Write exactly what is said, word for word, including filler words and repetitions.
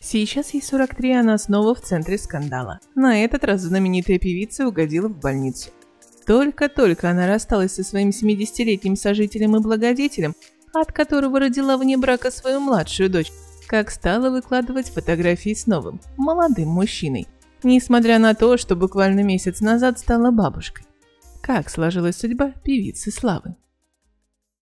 Сейчас ей сорок три, она снова в центре скандала. На этот раз знаменитая певица угодила в больницу. Только-только она рассталась со своим семидесятилетним сожителем и благодетелем, от которого родила вне брака свою младшую дочь, как стала выкладывать фотографии с новым, молодым мужчиной, несмотря на то, что буквально месяц назад стала бабушкой. Как сложилась судьба певицы славы?